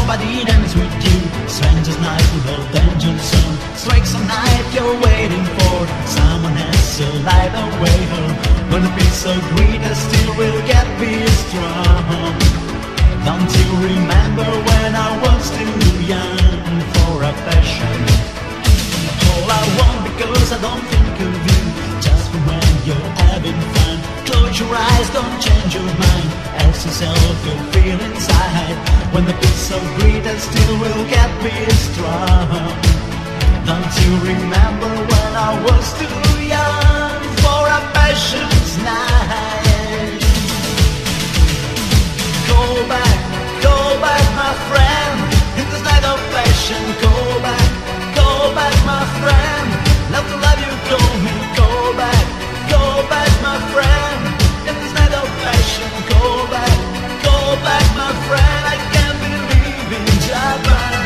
nobody dance with you. Strangers night with old danger zone. Strikes a night you're waiting for. Someone else to light the way home. Gonna be so great, I still will get me strong. Don't you remember when I was too young for a passion? All I want, because I don't think of you, just for when you're having fun. Close your eyes, don't change your mind. Ask yourself your feel inside. When the beat's so great, I still will get me strong. Don't you remember when I was too young for a passion's night? Go back, my friend, in this night of passion. Go back, my friend. Love to love you, go back, my friend, in this night of passion. Go back, my friend. I can't believe in Japan.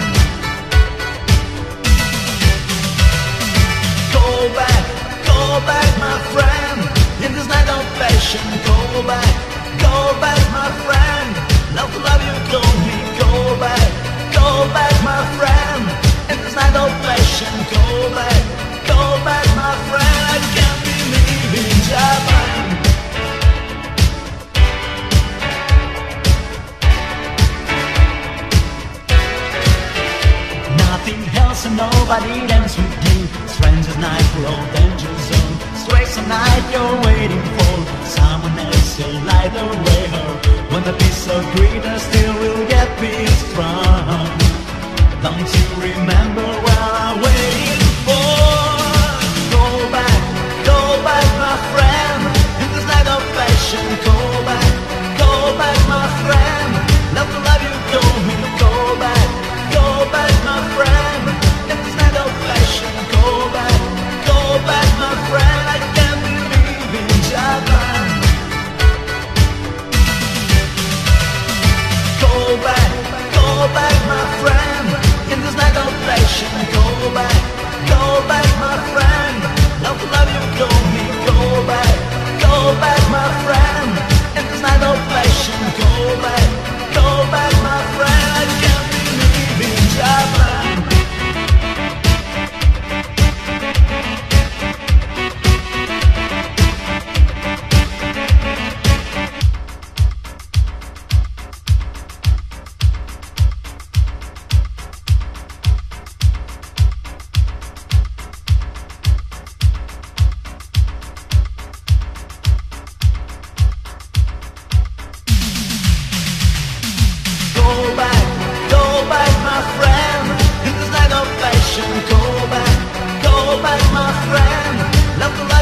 Go back, my friend, in this night of passion. Go back, my friend. Love to love you, go back, my friend, in this night of passion. Go back, my friend. I can't believe in Japan. Nothing else and nobody dance with you. Strangers night, road danger zone. Strikes a night you're waiting for. Someone else to light the way home. When the peace so great, I still will get me strong. Don't you remember what I'm waiting for? Go back, my friend, in this night of passion. Go back, my friend. Love to love you, go back, my friend, in this night of passion. Go back, my friend. I can't believe in Japan. Go back, my friend, in this night of passion. Go back, my friend. Love to love you, go back, my friend, in this night of passion. Go back, my friend. I can't believe in Japan. Go back, my friend, in this night of passion. Go back, my friend. Love to love